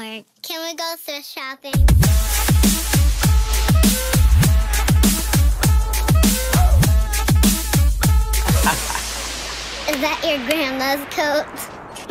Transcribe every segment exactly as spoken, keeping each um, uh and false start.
more. Can we go thrift shopping? Is that your grandma's coat?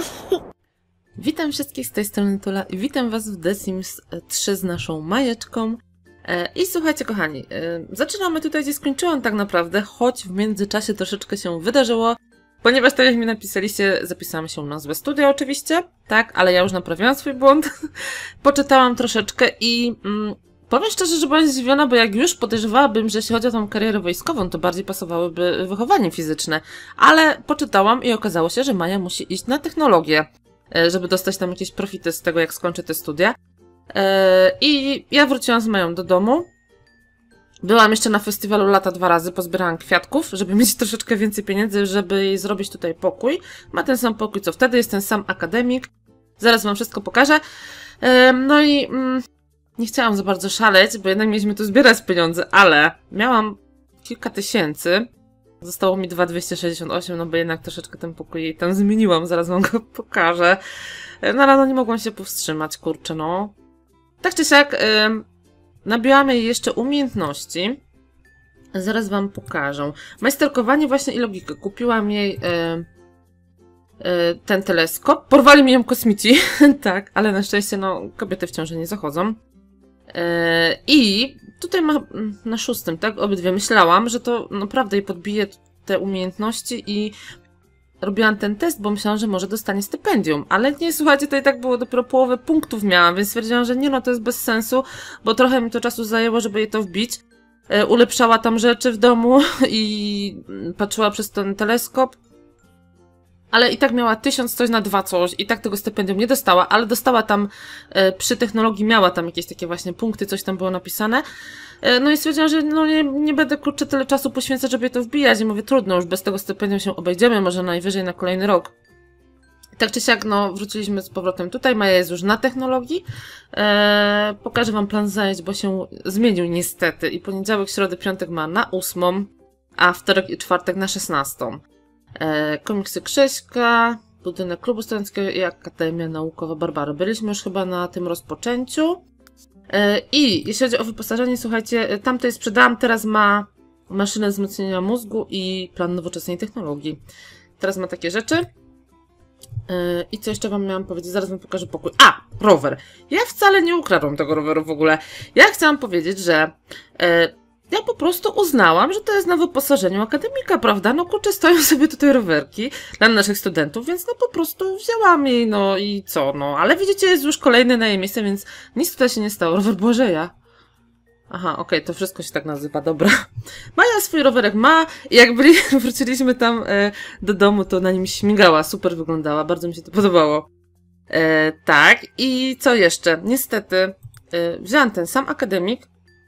Witam wszystkich z tej strony Tula i witam was w The Sims trzy z naszą Majeczką. I słuchajcie kochani, zaczynamy tutaj, gdzie skończyłam tak naprawdę, choć w międzyczasie troszeczkę się wydarzyło, ponieważ tak jak mi napisaliście, zapisałam się na złe studia oczywiście, tak, ale ja już naprawiłam swój błąd, poczytałam troszeczkę i mm, powiem szczerze, że byłam zdziwiona, bo jak już podejrzewałabym, że jeśli chodzi o tą karierę wojskową, to bardziej pasowałyby wychowanie fizyczne, ale poczytałam i okazało się, że Maja musi iść na technologię, żeby dostać tam jakieś profity z tego, jak skończy te studia. I ja wróciłam z Mają do domu. Byłam jeszcze na festiwalu lata dwa razy, pozbierałam kwiatków, żeby mieć troszeczkę więcej pieniędzy, żeby jej zrobić tutaj pokój. Ma ten sam pokój, co wtedy, jest ten sam akademik. Zaraz wam wszystko pokażę. No i mm, nie chciałam za bardzo szaleć, bo jednak mieliśmy tu zbierać pieniądze, ale miałam kilka tysięcy. Zostało mi dwa tysiące dwieście sześćdziesiąt osiem, no bo jednak troszeczkę ten pokój jej tam zmieniłam, zaraz wam go pokażę. No ale no nie mogłam się powstrzymać, kurczę, no. Tak czy siak, yy, nabiłam jej jeszcze umiejętności. Zaraz wam pokażę. Majsterkowanie właśnie i logikę. Kupiłam jej yy, yy, ten teleskop. Porwali mi ją kosmici, tak, ale na szczęście no kobiety w ciąży nie zachodzą. Yy, I tutaj ma na szóstym, tak, obydwie myślałam, że to naprawdę jej podbije te umiejętności i robiłam ten test, bo myślałam, że może dostanie stypendium, ale nie, słuchajcie, to i tak było, dopiero połowę punktów miałam, więc stwierdziłam, że nie, no to jest bez sensu, bo trochę mi to czasu zajęło, żeby jej to wbić. E, ulepszała tam rzeczy w domu i patrzyła przez ten teleskop, ale i tak miała tysiąc coś na dwa coś i tak tego stypendium nie dostała, ale dostała tam, e, przy technologii miała tam jakieś takie właśnie punkty, coś tam było napisane. E, no i stwierdziłam, że no nie, nie będę kurczę tyle czasu poświęcać, żeby je to wbijać i mówię, trudno, już bez tego stypendium się obejdziemy, może najwyżej na kolejny rok. Tak czy siak, no wróciliśmy z powrotem tutaj, Maja jest już na technologii. E, pokażę wam plan zajęć, bo się zmienił niestety i poniedziałek, środę, piątek ma na ósmą, a wtorek i czwartek na szesnastą. E, komiksy Krzyśka, budynek klubu studenckiego i Akademia Naukowa Barbary. Byliśmy już chyba na tym rozpoczęciu. E, I jeśli chodzi o wyposażenie, słuchajcie, tamtej sprzedałam, teraz ma maszynę wzmocnienia mózgu i plan nowoczesnej technologii. Teraz ma takie rzeczy. E, I co jeszcze wam miałam powiedzieć? Zaraz wam pokażę pokój. A! Rower! Ja wcale nie ukradłam tego roweru w ogóle. Ja chciałam powiedzieć, że e, ja po prostu uznałam, że to jest na wyposażeniu akademika, prawda? No kurczę, stoją sobie tutaj rowerki dla naszych studentów, więc no po prostu wzięłam jej, no i co, no. Ale widzicie, jest już kolejny na jej miejsce, więc nic tutaj się nie stało. Rower Błażeja. Aha, okej, okay, to wszystko się tak nazywa, dobra. Maja swój rowerek ma i jak byli, wróciliśmy tam e, do domu, to na nim śmigała, super wyglądała, bardzo mi się to podobało. E, tak, i co jeszcze? Niestety, e, wzięłam ten sam akademik,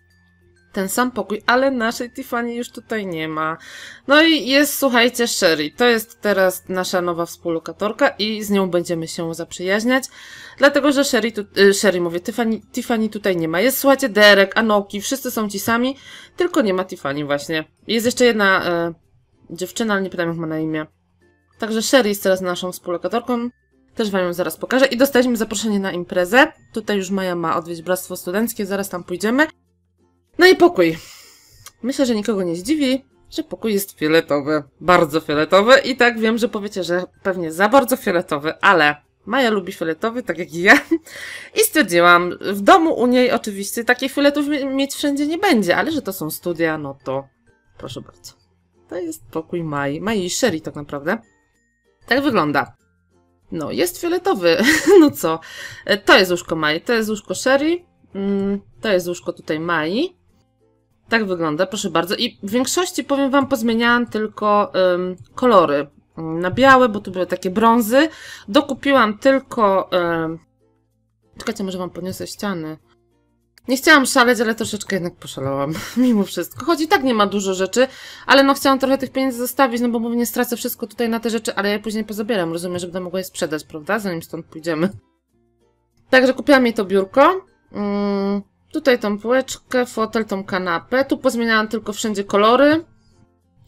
ten sam pokój, ale naszej Tiffany już tutaj nie ma. No i jest, słuchajcie, Sherry. To jest teraz nasza nowa współlokatorka i z nią będziemy się zaprzyjaźniać. Dlatego, że Sherry, tu, y, Sherry mówię, Tiffany, Tiffany tutaj nie ma. Jest, słuchajcie, Derek, Anoki, wszyscy są ci sami, tylko nie ma Tiffany właśnie. Jest jeszcze jedna y, dziewczyna, ale nie pamiętam jak ma na imię. Także Sherry jest teraz naszą współlokatorką. Też wam ją zaraz pokażę. I dostaliśmy zaproszenie na imprezę. Tutaj już Maja ma odwiedzić bractwo studenckie, zaraz tam pójdziemy. No i pokój. Myślę, że nikogo nie zdziwi, że pokój jest fioletowy. Bardzo fioletowy i tak wiem, że powiecie, że pewnie za bardzo fioletowy, ale Maja lubi fioletowy, tak jak i ja. I stwierdziłam, w domu u niej oczywiście takich fioletów mieć wszędzie nie będzie, ale że to są studia, no to proszę bardzo. To jest pokój Mai. Mai i Sherry tak naprawdę. Tak wygląda. No, jest fioletowy. No co? To jest łóżko Mai, to jest łóżko Sherry. To jest łóżko tutaj Mai. Tak wygląda, proszę bardzo. I w większości, powiem wam, pozmieniałam tylko um, kolory na białe, bo tu były takie brązy. Dokupiłam tylko... Um... Czekajcie, może wam podniosę ściany. Nie chciałam szaleć, ale troszeczkę jednak poszalałam. Mimo wszystko. Choć i tak nie ma dużo rzeczy, ale no chciałam trochę tych pieniędzy zostawić, no bo mówię, nie stracę wszystko tutaj na te rzeczy, ale ja później pozabieram. Rozumiem, że będę mogła je sprzedać, prawda? Zanim stąd pójdziemy. Także kupiłam jej to biurko. Um, tutaj tą półeczkę, fotel, tą kanapę. Tu pozmieniałam tylko wszędzie kolory.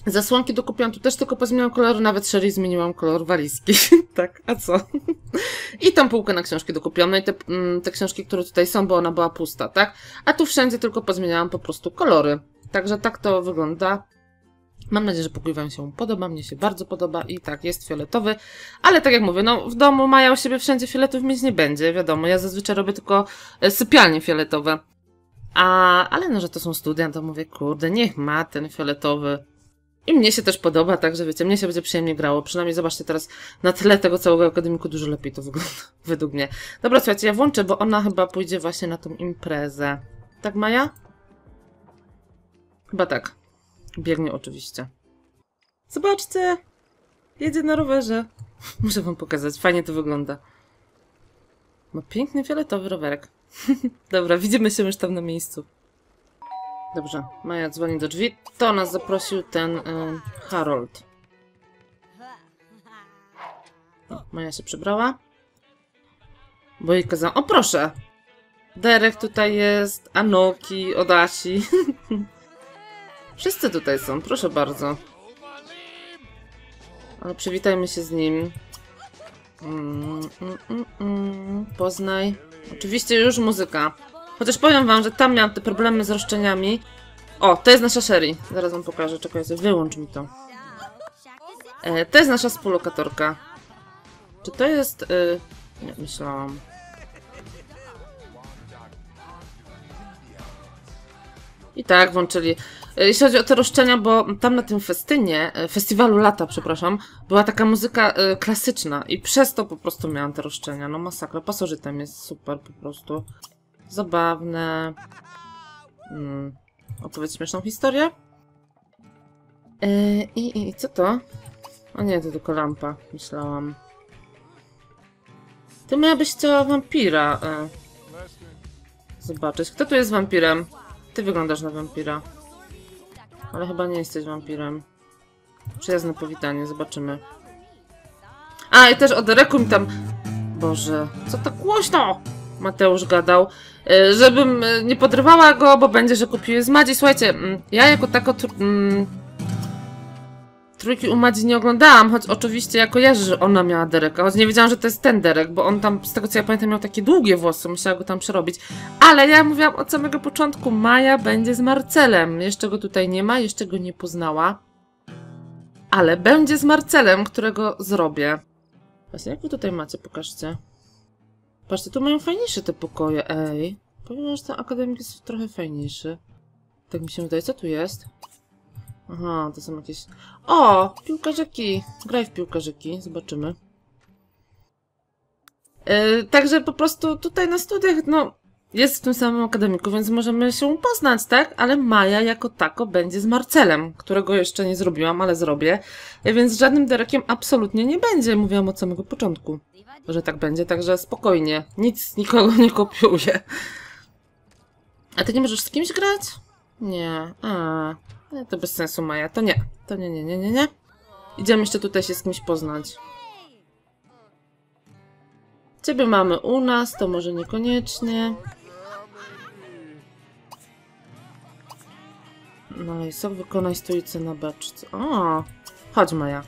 Zasłonki dokupiłam tu też, tylko pozmieniłam kolory, nawet Sherry zmieniłam kolor walizki. Tak, a co? I tą półkę na książki dokupiłam, no i te, te książki, które tutaj są, bo ona była pusta, tak? A tu wszędzie tylko pozmieniałam po prostu kolory. Także tak to wygląda. Mam nadzieję, że pokój wam się podoba, mnie się bardzo podoba i tak, jest fioletowy. Ale tak jak mówię, no w domu Maja u siebie wszędzie fioletów mieć nie będzie, wiadomo, ja zazwyczaj robię tylko sypialnie fioletowe. A, ale no, że to są studia, to mówię, kurde, niech ma ten fioletowy. I mnie się też podoba, także wiecie, mnie się będzie przyjemnie grało. Przynajmniej zobaczcie teraz na tle tego całego akademiku dużo lepiej to wygląda, według mnie. Dobra, słuchajcie, ja włączę, bo ona chyba pójdzie właśnie na tą imprezę. Tak, Maja? Chyba tak. Biegnie oczywiście. Zobaczcie! Jedzie na rowerze. Muszę wam pokazać, fajnie to wygląda. Ma piękny fioletowy rowerek. Dobra, widzimy się już tam na miejscu. Dobrze, Maja dzwoni do drzwi. To nas zaprosił ten y, Harold. O, Maja się przebrała. Bo jej kazałam... O, proszę! Derek tutaj jest, Anoki, Odasi. Wszyscy tutaj są, proszę bardzo. Ale przywitajmy się z nim. Mm, mm, mm, mm. Poznaj. Oczywiście już muzyka. Chociaż powiem wam, że tam miałam te problemy z roszczeniami. O, to jest nasza Sherry. Zaraz wam pokażę, czekajcie, wyłącz mi to. E, to jest nasza współlokatorka. Czy to jest... Y... Nie, myślałam. I tak, włączyli. Jeśli chodzi o te roszczenia, bo tam na tym festynie, festiwalu lata, przepraszam, była taka muzyka y, klasyczna i przez to po prostu miałam te roszczenia. No masakra, pasożytem jest super po prostu. Zabawne. Hmm. Opowiedz śmieszną historię. Yy, i, I co to? O nie, to tylko lampa, myślałam. Ty miałabyś chciała wampira. Yy. Zobaczyć. Kto tu jest wampirem? Ty wyglądasz na wampira. Ale chyba nie jesteś wampirem. Przyjazne powitanie, zobaczymy. A, i też o Dereku mi tam... Boże, co tak głośno? Mateusz gadał, żebym nie podrywała go, bo będzie, że kupiły z Madzi. Słuchajcie, ja jako tako tr trójki u Madzi nie oglądałam, choć oczywiście ja kojarzę, że ona miała Dereka, choć nie wiedziałam, że to jest ten Derek, bo on tam, z tego co ja pamiętam, miał takie długie włosy, musiała go tam przerobić. Ale ja mówiłam od samego początku, Maja będzie z Marcelem. Jeszcze go tutaj nie ma, jeszcze go nie poznała. Ale będzie z Marcelem, którego zrobię. Właśnie, jak wy tutaj macie? Pokażcie. Patrzcie, tu mają fajniejsze te pokoje, ej. Powiem, że ten akademik jest trochę fajniejszy. Tak mi się wydaje. Co tu jest? Aha, to są jakieś... O! Piłkarzyki! Graj w piłkarzyki, zobaczymy. Yy, także po prostu tutaj na studiach, no... Jest w tym samym akademiku, więc możemy się poznać, tak? Ale Maja jako tako będzie z Marcelem, którego jeszcze nie zrobiłam, ale zrobię. Więc żadnym Derekiem absolutnie nie będzie. Mówiłam od samego początku, że tak będzie, także spokojnie. Nic nikogo nie kopiuję. A ty nie możesz z kimś grać? Nie. A, to bez sensu, Maja. To nie. To nie, nie, nie, nie, nie. Idziemy jeszcze tutaj się z kimś poznać. Ciebie mamy u nas, to może niekoniecznie. No i sok wykonaj stójce na beczce. O, chodź, Maja.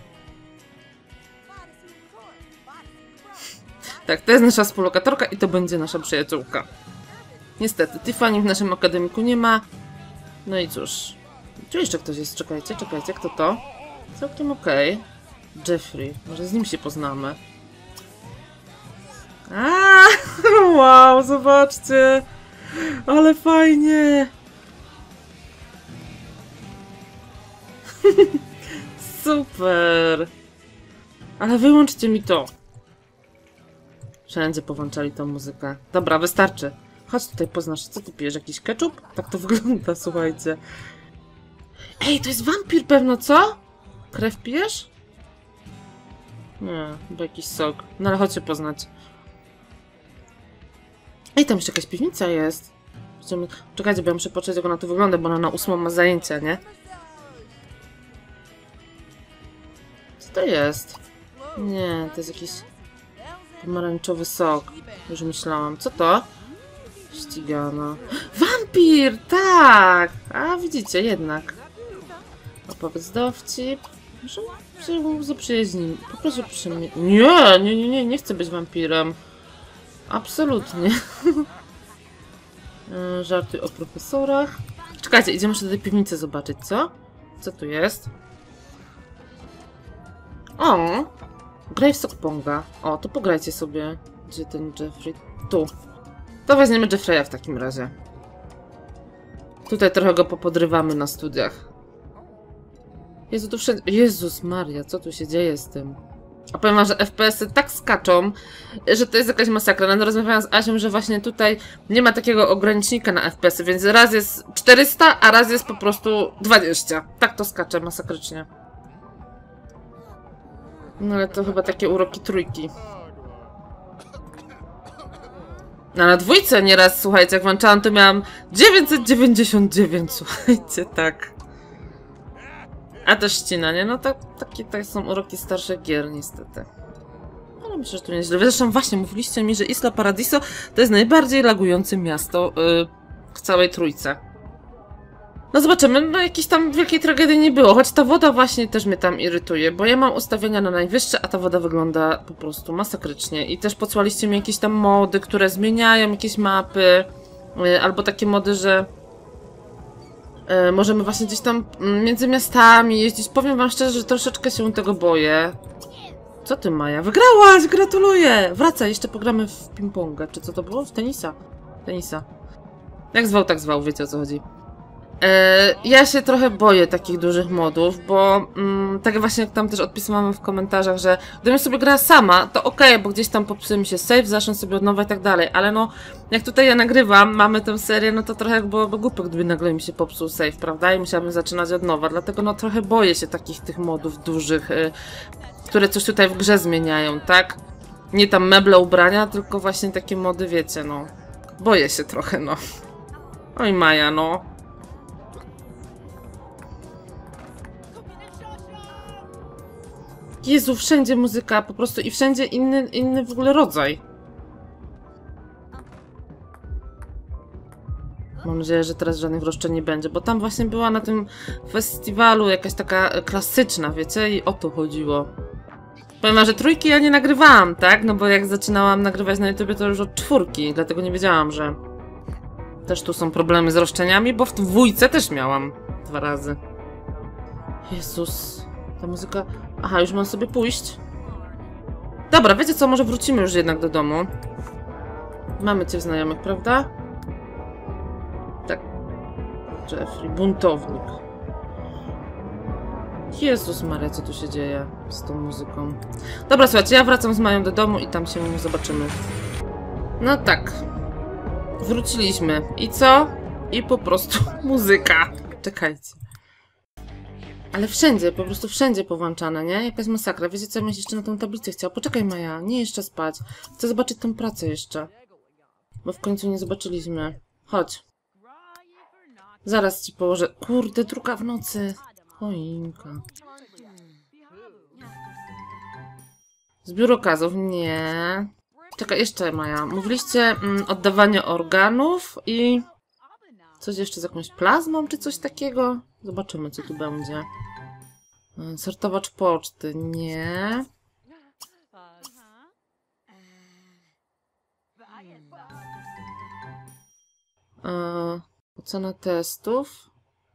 Tak, to jest nasza współlokatorka i to będzie nasza przyjaciółka. Niestety, Tiffany w naszym akademiku nie ma. No i cóż. Tu jeszcze ktoś jest, czekajcie, czekajcie, kto to? Całkiem okej. Okay. Jeffrey, może z nim się poznamy. A, wow, zobaczcie. Ale fajnie. Super. Ale wyłączcie mi to. Wszędzie powłączali tą muzykę. Dobra, wystarczy. Chodź tutaj, poznasz. Co ty pijesz? Jakiś ketchup? Tak to wygląda, słuchajcie. Ej, to jest wampir pewno, co? Krew pijesz? Nie, chyba jakiś sok. No ale chodźcie poznać. Ej, tam jeszcze jakaś piwnica jest. Czekajcie, bo ja muszę patrzeć, jak ona tu wygląda, bo ona na ósmą ma zajęcia, nie? Co to jest? Nie, to jest jakiś pomarańczowy sok. Już myślałam. Co to? Ścigana. Wampir! Tak! A widzicie, jednak. Opowiedz dowcip. Może się zaprzyjaźnimy. Poproszę przy mnie. Nie, nie, nie, nie, nie chcę być wampirem. Absolutnie. Żartuj o profesorach. Czekajcie, idziemy jeszcze do tej piwnicy zobaczyć, co? Co tu jest? O! Graj w Sokponga. O, to pograjcie sobie. Gdzie ten Jeffrey? Tu. To weźmiemy Jeffreya w takim razie. Tutaj trochę go popodrywamy na studiach. Jezu, tu wszędzie... Jezus Maria, co tu się dzieje z tym? A powiem wam, że F P S-y tak skaczą, że to jest jakaś masakra. Nawet rozmawiałam z Asią, że właśnie tutaj nie ma takiego ogranicznika na F P S-y, więc raz jest czterysta, a raz jest po prostu dwadzieścia. Tak to skacze masakrycznie. No ale to chyba takie uroki trójki. No, na dwójce nieraz, słuchajcie, jak włączałam, to miałam dziewięćset dziewięćdziesiąt dziewięć, słuchajcie, tak. A też ścina, nie? No to, takie to są uroki starszych gier, niestety. Ale myślę, że tu nieźle. Zresztą właśnie mówiliście mi, że Isla Paradiso to jest najbardziej lagujące miasto yy, w całej trójce. No zobaczymy, no jakiejś tam wielkiej tragedii nie było, choć ta woda właśnie też mnie tam irytuje, bo ja mam ustawienia na najwyższe, a ta woda wygląda po prostu masakrycznie. I też podsłaliście mi jakieś tam mody, które zmieniają jakieś mapy, yy, albo takie mody, że yy, możemy właśnie gdzieś tam między miastami jeździć. Powiem wam szczerze, że troszeczkę się tego boję. Co ty, Maja? Wygrałaś! Gratuluję! Wracaj, jeszcze pogramy w ping-ponga. Czy co to było? W tenisa? Tenisa. Jak zwał, tak zwał, wiecie o co chodzi. E, ja się trochę boję takich dużych modów, bo mm, tak właśnie jak tam też odpisywałam w komentarzach, że gdybym sobie grała sama, to okej, okay, bo gdzieś tam popsuje mi się save, zacznę sobie od nowa i tak dalej, ale no, jak tutaj ja nagrywam, mamy tę serię, no to trochę byłoby głupio, gdyby nagle mi się popsuł save, prawda? I musiałabym zaczynać od nowa, dlatego no trochę boję się takich tych modów dużych, y, które coś tutaj w grze zmieniają, tak? Nie tam meble, ubrania, tylko właśnie takie mody, wiecie, no. Boję się trochę, no. Oj, Maja, no. Jezu, wszędzie muzyka, po prostu i wszędzie inny, inny w ogóle rodzaj. Mam nadzieję, że teraz żadnych roszczeń nie będzie, bo tam właśnie była na tym festiwalu jakaś taka klasyczna, wiecie, i o to chodziło. Powiem wam, że trójki ja nie nagrywałam, tak? No bo jak zaczynałam nagrywać na YouTubie, to już od czwórki, dlatego nie wiedziałam, że też tu są problemy z roszczeniami, bo w dwójce też miałam dwa razy. Jezus, ta muzyka... Aha, już mam sobie pójść. Dobra, wiecie co, może wrócimy już jednak do domu. Mamy cię znajomych, prawda? Tak. Jeffrey, buntownik. Jezus Maria, co tu się dzieje z tą muzyką? Dobra, słuchajcie, ja wracam z Mają do domu i tam się zobaczymy. No tak. Wróciliśmy. I co? I po prostu muzyka. Czekajcie. Ale wszędzie, po prostu wszędzie powłączane, nie? Jakaś masakra. Wiecie co, ja bym jeszcze na tą tablicę chciała? Poczekaj, Maja, nie jeszcze spać. Chcę zobaczyć tą pracę jeszcze. Bo w końcu nie zobaczyliśmy. Chodź. Zaraz ci położę. Kurde, druga w nocy. Choinka. Zbiór okazów? Nie. Czekaj, jeszcze, Maja. Mówiliście mm, oddawanie organów i... Coś jeszcze z jakąś plazmą, czy coś takiego? Zobaczymy, co tu będzie. Sortowacz poczty. Nie. E, ocena testów.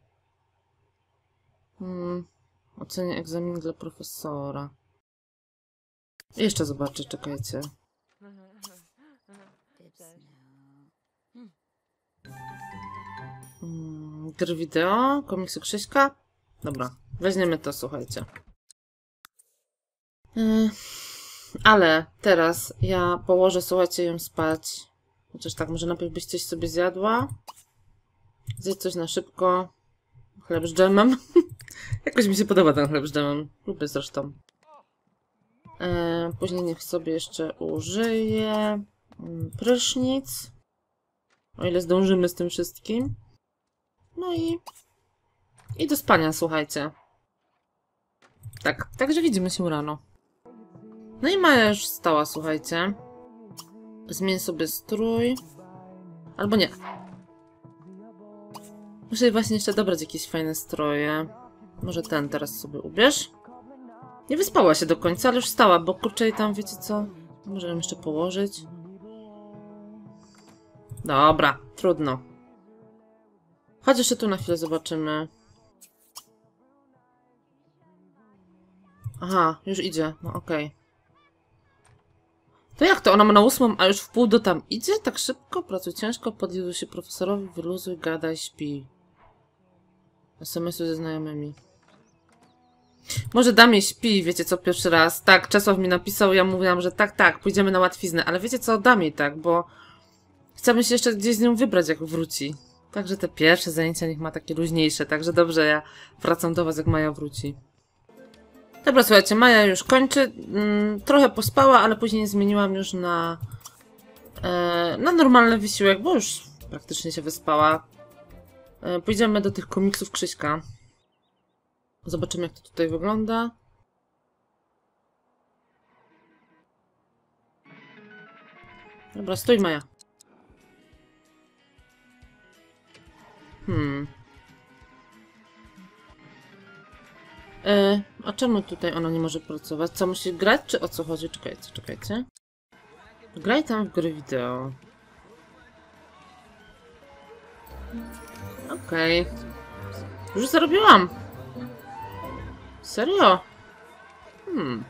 Hmm. Ocenie egzamin dla profesora. Jeszcze zobaczę, czekajcie. Hmm, gry wideo, komiksy Krzyśka. Dobra, weźmiemy to, słuchajcie. Yy, ale teraz ja położę, słuchajcie, ją spać. Chociaż tak, może najpierw byś coś sobie zjadła. Zjedz coś na szybko. Chleb z dżemem. Jakoś mi się podoba ten chleb z dżemem. Lubię zresztą. Yy, później niech sobie jeszcze użyje prysznic. O ile zdążymy z tym wszystkim. No i... I do spania, słuchajcie. Tak, także widzimy się rano. No i Maja już wstała, słuchajcie. Zmień sobie strój. Albo nie. Muszę jej właśnie jeszcze dobrać jakieś fajne stroje. Może ten teraz sobie ubierz. Nie wyspała się do końca, ale już wstała, bo kurczę, i tam wiecie co? Może ją jeszcze położyć. Dobra, trudno. Chodź jeszcze tu na chwilę, zobaczymy. Aha, już idzie, no okej. Okay. To jak to? Ona ma na ósmą, a już w pół do tam idzie? Tak szybko? Pracuj ciężko, podjeżdżaj się profesorowi, wyluzuj, gadaj, śpi. es em esy ze znajomymi. Może dam jej śpi, wiecie co, pierwszy raz. Tak, Czesław mi napisał, ja mówiłam, że tak, tak, pójdziemy na łatwiznę, ale wiecie co, dam jej tak, bo chcemy się jeszcze gdzieś z nią wybrać, jak wróci. Także te pierwsze zajęcia niech ma takie luźniejsze, także dobrze, ja wracam do was, jak Maja wróci. Dobra, słuchajcie, Maja już kończy. Mm, trochę pospała, ale później zmieniłam już na, e, na normalny wysiłek, bo już praktycznie się wyspała. E, pójdziemy do tych komiksów Krzyśka. Zobaczymy, jak to tutaj wygląda. Dobra, stój, Maja. Hmm. E, a czemu tutaj ona nie może pracować? Co, musi grać, czy o co chodzi? Czekajcie, czekajcie. Graj tam w gry wideo. Okej. Okay. Już zarobiłam. Serio? Hmm.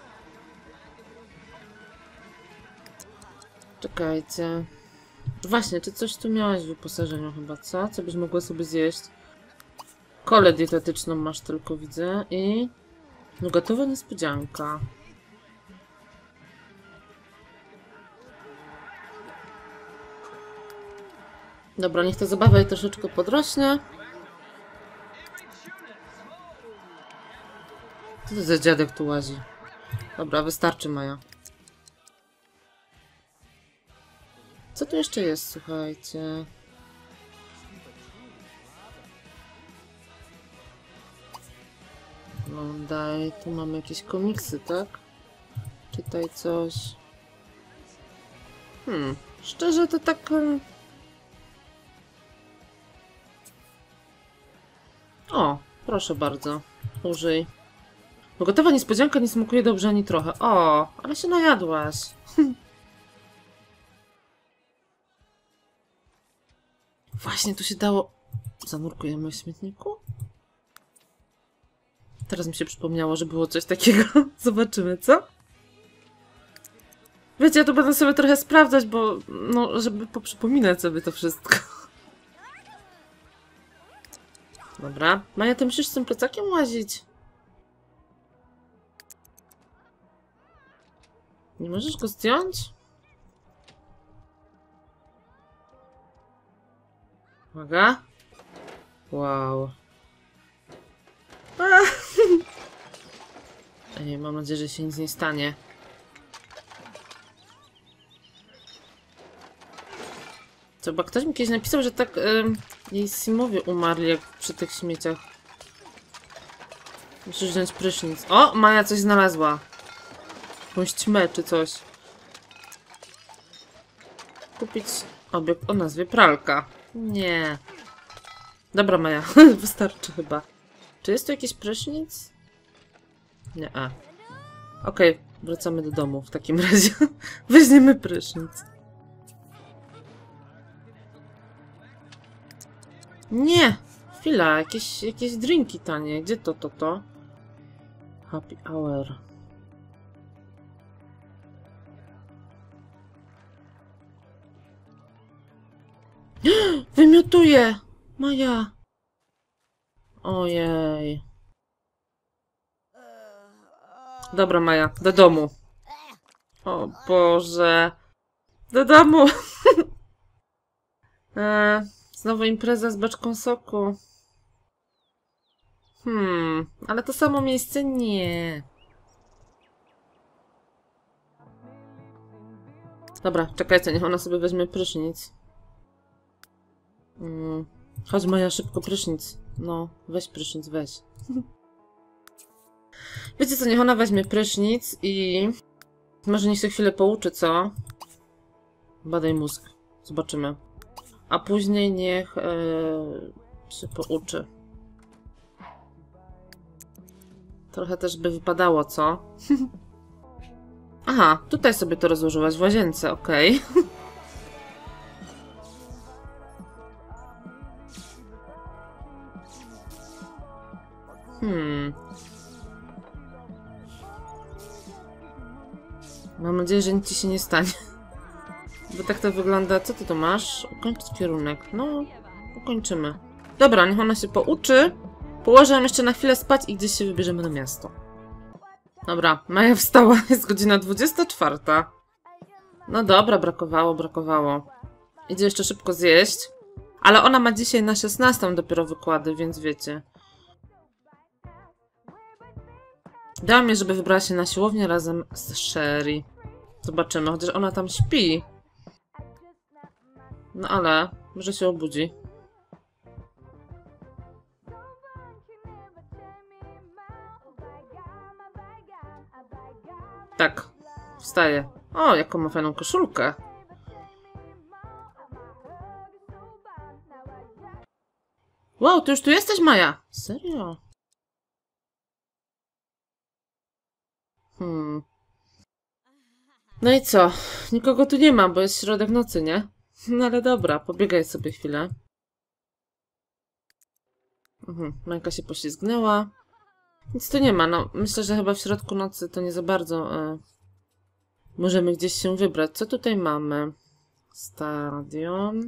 Czekajcie. Właśnie, czy coś tu miałaś w wyposażeniu chyba, co? Co byś mogła sobie zjeść? Kolę dietetyczną masz tylko, widzę. I... no gotowa niespodzianka. Dobra, niech ta zabawa jej troszeczkę podrośnie. Co to za dziadek tu łazi? Dobra, wystarczy, Maja. Co tu jeszcze jest, słuchajcie? No daj, tu mamy jakieś komiksy, tak? Czytaj coś. Hmm, szczerze to tak... Um... O, proszę bardzo, użyj. Bo gotowa niespodzianka nie smakuje dobrze ani trochę. O, ale się najadłaś. Właśnie, tu się dało... Zanurkujemy w śmietniku? Teraz mi się przypomniało, że było coś takiego. Zobaczymy, co? Wiecie, ja tu będę sobie trochę sprawdzać, bo... no, żeby poprzypominać sobie to wszystko. Dobra. Maja, ty musisz z tym plecakiem łazić. Nie możesz go zdjąć? Uwaga. Wow. Ej, mam nadzieję, że się nic nie stanie. Co, bo ktoś mi kiedyś napisał, że tak y, jej simowie umarli, jak przy tych śmieciach. Musisz wziąć prysznic. O, Maja coś znalazła. Jakąś ćmę czy coś. Kupić obiekt o nazwie pralka. Nie. Dobra, Maja, wystarczy chyba. Czy jest tu jakiś prysznic? Nie, a. Okej, okay, wracamy do domu w takim razie. Weźmiemy prysznic. Nie! Chwila, jakieś, jakieś drinki tanie. Gdzie to, to, to? Happy hour. Wymiotuje! Maja! Ojej. Dobra, Maja, do domu. O Boże. Do domu. e, znowu impreza z beczką soku. Hmm, ale to samo miejsce? Nie. Dobra, czekajcie, niech ona sobie weźmie prysznic. Hmm. Chodź, Maja, szybko prysznic. No, weź prysznic, weź. Wiecie co, niech ona weźmie prysznic i... może niech się chwilę pouczy, co? Badaj mózg. Zobaczymy. A później niech e, się pouczy. Trochę też by wypadało, co? Aha, tutaj sobie to rozłożyłaś w łazience, okej. Okay. Hmm. Mam nadzieję, że nic ci się nie stanie. Bo tak to wygląda. Co ty tu masz? Ukończyć kierunek. No, ukończymy. Dobra, niech ona się pouczy. Położę ją jeszcze na chwilę spać i gdzieś się wybierzemy na miasto. Dobra, Maja wstała. Jest godzina dwudziesta czwarta. No dobra, brakowało, brakowało. Idzie jeszcze szybko zjeść. Ale ona ma dzisiaj na szesnastą dopiero wykłady, więc wiecie. Dałam jej, żeby wybrała się na siłownię razem z Sherry. Zobaczymy, chociaż ona tam śpi. No ale może się obudzi. Tak, wstaje. O, jaką ma fajną koszulkę. Wow, ty już tu jesteś, Maja? Serio? Hmm. No i co? Nikogo tu nie ma, bo jest środek nocy, nie? No ale dobra, pobiegaj sobie chwilę. Mhm, Majka się poślizgnęła. Nic tu nie ma, no myślę, że chyba w środku nocy to nie za bardzo e, możemy gdzieś się wybrać. Co tutaj mamy? Stadion.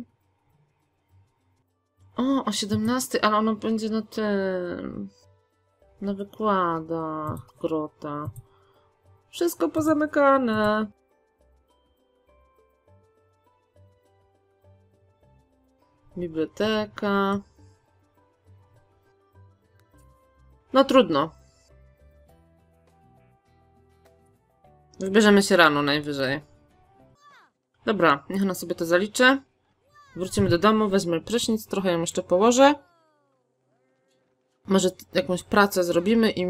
O, o siedemnastej, ale ono będzie na tym... Na wykładach. Grota. Wszystko pozamykane. Biblioteka. No trudno. Wybierzemy się rano najwyżej. Dobra, niech ona sobie to zaliczy. Wrócimy do domu, weźmy prysznic, trochę ją jeszcze położę. Może jakąś pracę zrobimy i...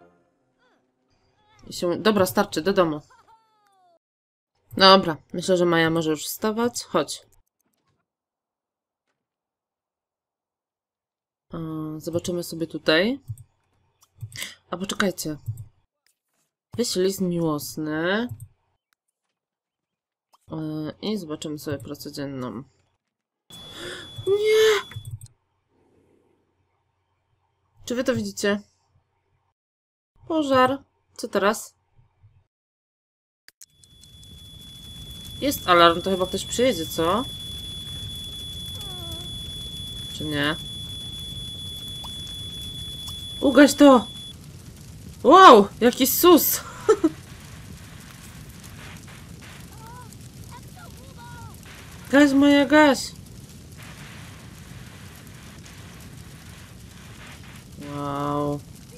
I się... Dobra, starczy, do domu. Dobra, myślę, że Maja może już wstawać. Chodź. Zobaczymy sobie tutaj. A poczekajcie. Weź list miłosny. I zobaczymy sobie pracę dzienną. Nie! Czy wy to widzicie? Pożar. Co teraz? Jest alarm, to chyba ktoś przyjedzie, co? Czy nie? Ugaś to! Wow! Jaki sus! Gaś, moja gaś! Wow.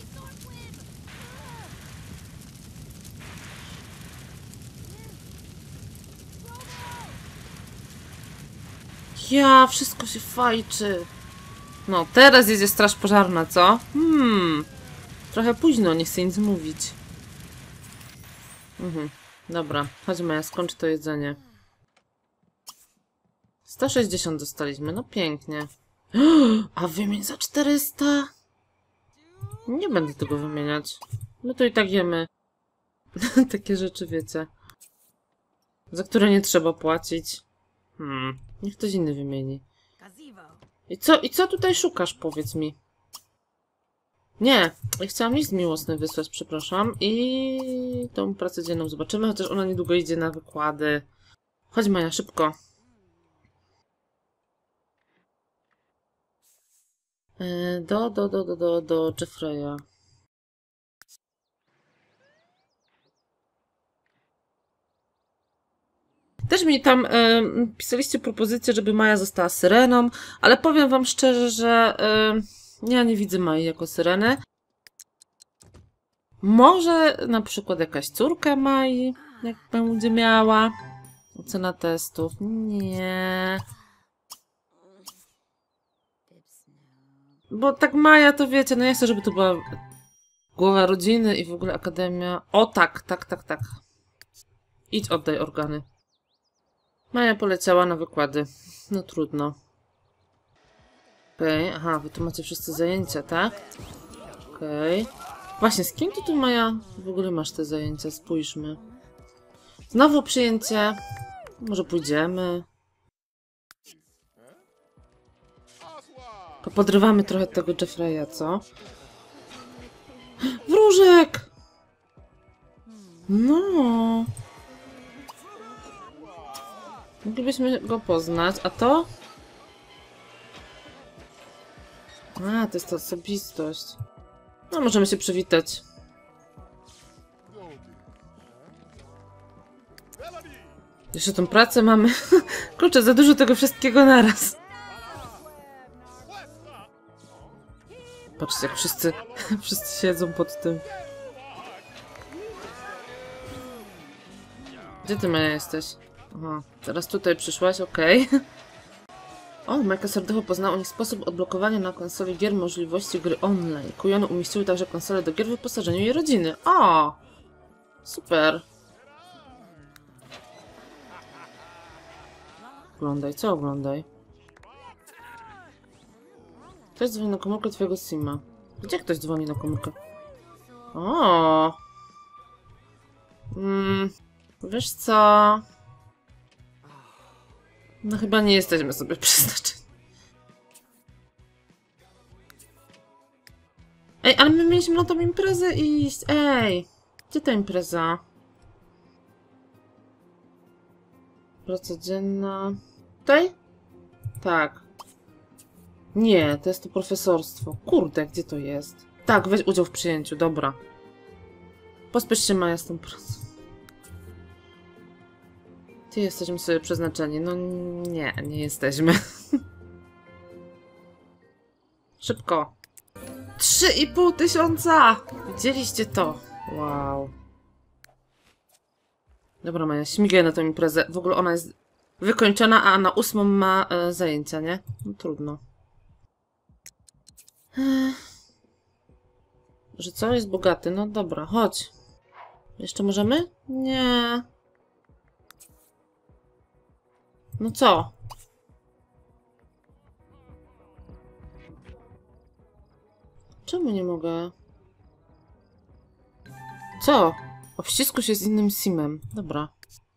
Ja, wszystko się fajczy. No, teraz jedzie straż pożarna, co? Hmm. Trochę późno, nie chcę nic mówić. Mhm. Dobra, chodź Maja, skończ to jedzenie. sto sześćdziesiąt dostaliśmy, no pięknie. A wymień za czterysta? Nie będę tego wymieniać. My to i tak jemy. Takie rzeczy, wiecie. Za które nie trzeba płacić. Hmm. Niech ktoś inny wymieni. I co, I co tutaj szukasz, powiedz mi? Nie, ja chciałam list miłosny wysłać, przepraszam. I tą pracę dzienną zobaczymy, chociaż ona niedługo idzie na wykłady. Chodź Maja, szybko. Do, do, do, do, do, do Jeffreya. Też mi tam e, pisaliście propozycję, żeby Maja została syreną, ale powiem wam szczerze, że e, ja nie widzę Mai jako syreny. Może na przykład jakaś córka Mai, jak będzie miała. Ocena testów. Nie. Bo tak Maja to wiecie, no ja chcę, żeby to była głowa rodziny i w ogóle akademia. O tak, tak, tak, tak. Idź, oddaj organy. Maja poleciała na wykłady. No trudno. Okej, okay. Aha, wy tu macie wszyscy zajęcia, tak? Okej. Okay. Właśnie, z kim ty tu, Maja, w ogóle masz te zajęcia? Spójrzmy. Znowu przyjęcie. Może pójdziemy. Popodrywamy trochę tego Jeffreya, co? Wróżek! No. Moglibyśmy go poznać, a to? A, to jest ta osobistość. No, możemy się przywitać. Jeszcze tą pracę mamy. Kurczę, za dużo tego wszystkiego naraz. Patrzcie, jak wszyscy, wszyscy siedzą pod tym. Gdzie ty, Maja, jesteś? Aha, teraz tutaj przyszłaś, okej. Okay. O, Majka Serdecho poznała u nich sposób odblokowania na konsoli gier możliwości gry online. Kujony umieściły także konsole do gier w wyposażeniu jej rodziny. O! Super. Oglądaj, co oglądaj? Ktoś dzwoni na komórkę twojego Sima. Gdzie ktoś dzwoni na komórkę? O! Mm, wiesz co? No chyba nie jesteśmy sobie przeznaczeni. Ej, ale my mieliśmy na tą imprezę iść. Ej! Gdzie ta impreza? Praca dzienna. Tutaj? Tak. Nie, to jest to profesorstwo. Kurde, gdzie to jest? Tak, weź udział w przyjęciu, dobra. Pospiesz się, Maja, z tą pracą. Ty jesteśmy sobie przeznaczeni. No nie, nie jesteśmy. Szybko. Trzy i pół tysiąca! Widzieliście to? Wow. Dobra, Maja, śmigaj na tę imprezę. W ogóle ona jest wykończona, a na ósmą ma e, zajęcia, nie? No trudno. Ech. Że co? Jest bogaty. No dobra, chodź. Jeszcze możemy? Nie. No co? Czemu nie mogę? Co? O wścisku się z innym simem. Dobra.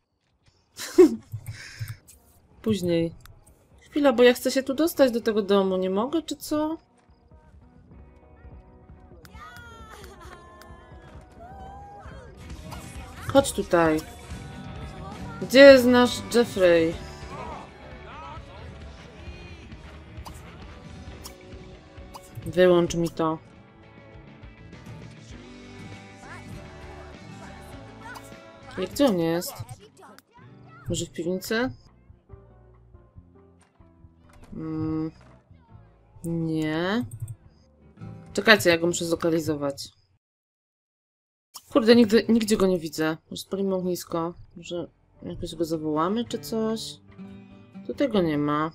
Później. Chwila, bo ja chcę się tu dostać do tego domu. Nie mogę, czy co? Chodź tutaj. Gdzie jest nasz Jeffrey? Wyłącz mi to. I gdzie on jest? Może w piwnicy? Mm. Nie. Czekajcie, ja go muszę zlokalizować. Kurde, nigdy, nigdzie go nie widzę. Może spalimy ognisko. Może jakoś go zawołamy, czy coś? Tutaj go nie ma.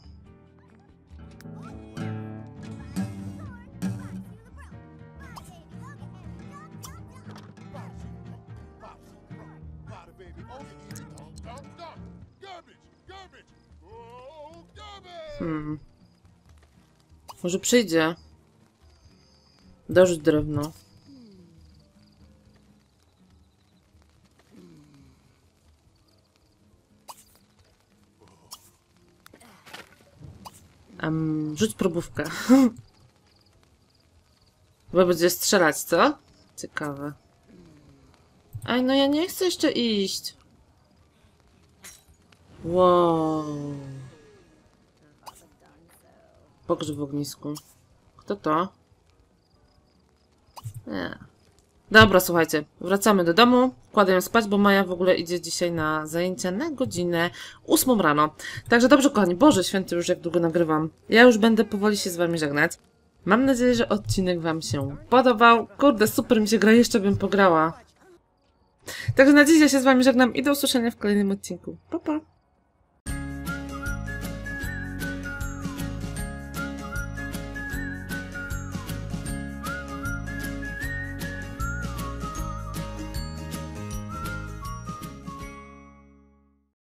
Hmm. Może przyjdzie. Dorzuć drewno. Um, rzuć probówkę. Chyba będzie strzelać, co? Ciekawe. Ej, no ja nie chcę jeszcze iść. Wow. Pogrzeb w ognisku. Kto to? Nie. Dobra, słuchajcie. Wracamy do domu. Kładę ją spać, bo Maja w ogóle idzie dzisiaj na zajęcia na godzinę ósmą rano. Także dobrze, kochani. Boże święty, już jak długo nagrywam. Ja już będę powoli się z wami żegnać. Mam nadzieję, że odcinek wam się podobał. Kurde, super mi się gra. Jeszcze bym pograła. Także na dziś ja się z wami żegnam i do usłyszenia w kolejnym odcinku. Pa, pa!